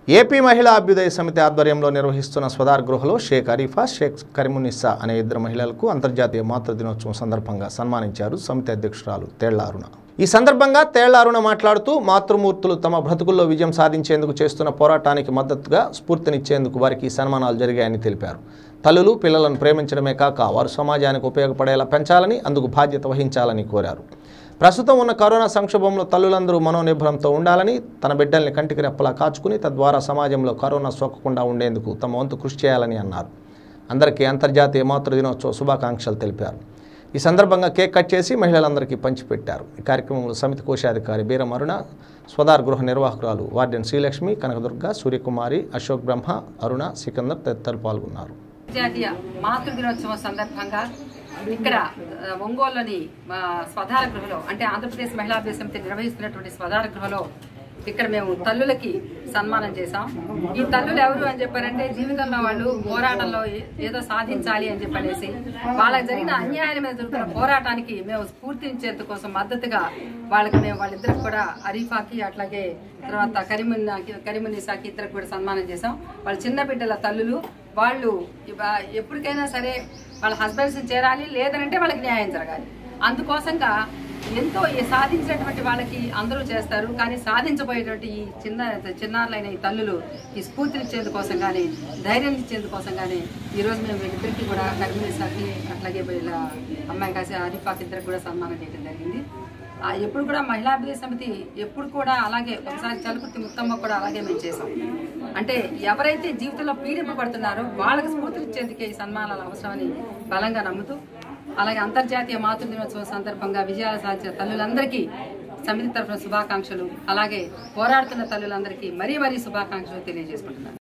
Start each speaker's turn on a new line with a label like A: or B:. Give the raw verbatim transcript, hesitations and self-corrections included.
A: AP మహిళా అభ్యుదయ సమితి ఆధ్వర్యంలో నిర్వహిస్తున్న స్వదార్ గృహలో షేక్ అరీఫా, షేక్ కరీమునిసా అనే ఇద్దరు మహిళలకు అంతర్జాతీయ మాతృ దినోత్సవం సందర్భంగా సన్మానించారు సమితి అధ్యక్షురాలు తేళ్ల అరుణ. ఈ సందర్భంగా తేళ్ల అరుణ మాట్లాడుతూ మాతృమూర్తులు తమ బ్రతుకుల్లో విజయం సాధించేందుకు చేస్తున్న పోరాటానికి మద్దతుగా స్ఫూర్తినిచ్చేందుకు వారికి సన్మానాలు జరిగాయని తెలిపారు. తల్లులు పిల్లలను ప్రేమించడమే కాక వారు సమాజానికి ఉపయోగపడేలా పెంచాలని, అందుకు బాధ్యత వహించాలని కోరారు. ప్రస్తుతం ఉన్న కరోనా సంక్షోభంలో తల్లులందరూ మనోనిర్భరంతో ఉండాలని, తన బిడ్డల్ని కంటికి రెప్పలా కాచుకుని తద్వారా సమాజంలో కరోనా సోకకుండా ఉండేందుకు తమ వంతు కృషి చేయాలని అన్నారు. అందరికీ అంతర్జాతీయ మాతృ దినోత్సవ శుభాకాంక్షలు తెలిపారు. ఈ సందర్భంగా కేక్ కట్ చేసి మహిళలందరికీ పంచిపెట్టారు. ఈ కార్యక్రమంలో సమితి కోశాధికారి బీరం అరుణ, స్వదార్ గృహ నిర్వాహకురాలు వార్డెన్ శ్రీలక్ష్మి, కనకదుర్గ, సూర్యకుమారి, అశోక్ బ్రహ్మ, అరుణ, సికందర్ తదితరులు పాల్గొన్నారు.
B: అంతర్జాతీయ మాతృ దినోత్సవం సందర్భంగా ఇక్కడ ఒంగోలులోని స్వధార గృహలో, అంటే ఆంధ్రప్రదేశ్ మహిళా అభ్యుదయ సమితి నిర్వహిస్తున్నటువంటి స్వధార గృహలో ఇక్కడ మేము తల్లులకి సన్మానం చేశాం. ఈ తల్లులు ఎవరు అని చెప్పారంటే, జీవితంలో వాళ్ళు పోరాటంలో ఏదో సాధించాలి అని చెప్పనేసి వాళ్ళకి జరిగిన అన్యాయం మీద జరుగుతున్న పోరాటానికి మేము స్ఫూర్తినిచ్చేందుకు కోసం మద్దతుగా వాళ్ళకి మేము వాళ్ళిద్దరికి కూడా అరీఫాకి, అట్లాగే తర్వాత కరీమున్నా కరీమునిసాకి ఇద్దరికి కూడా సన్మానం చేశాం. వాళ్ళ చిన్న బిడ్డల తల్లులు. వాళ్ళు ఎప్పటికైనా సరే వాళ్ళ హస్బెండ్స్ని చేరాలి, లేదనంటే వాళ్ళకి న్యాయం జరగాలి. అందుకోసంగా ఎంతో సాధించినటువంటి వాళ్ళకి అందరూ చేస్తారు, కానీ సాధించబోయేటువంటి ఈ చిన్న చిన్నారులైన ఈ తల్లులు ఈ స్ఫూర్తినిచ్చేందుకోసం కానీ, ధైర్యం ఇచ్చేందుకోసం కానీ ఈరోజు మేము వీళ్ళిద్దరికి కూడా కరీమునిసాకి, అట్లాగే వీళ్ళ అమ్మాయి కాసి అరీఫాకి ఇద్దరికి కూడా సన్మానం చేయడం జరిగింది. ఎప్పుడు కూడా మహిళా అభ్యుదయ సమితి ఎప్పుడు కూడా అలాగే, ఒకసారి చలుకుర్తి ముత్తమ్మ కూడా అలాగే మేము చేసాం. అంటే ఎవరైతే జీవితంలో పీడింపబడుతున్నారో వాళ్ళకి స్ఫూర్తినిచ్చేందుకే ఈ సన్మానాలు అవసరమని బలంగా నమ్ముతూ, అలాగే అంతర్జాతీయ మాతృ దినోత్సవం సందర్భంగా విజయాలు సాధించిన తల్లులందరికీ సమితి తరఫున శుభాకాంక్షలు, అలాగే పోరాడుతున్న తల్లులందరికీ మరీ మరీ శుభాకాంక్షలు తెలియజేసుకుంటున్నాను.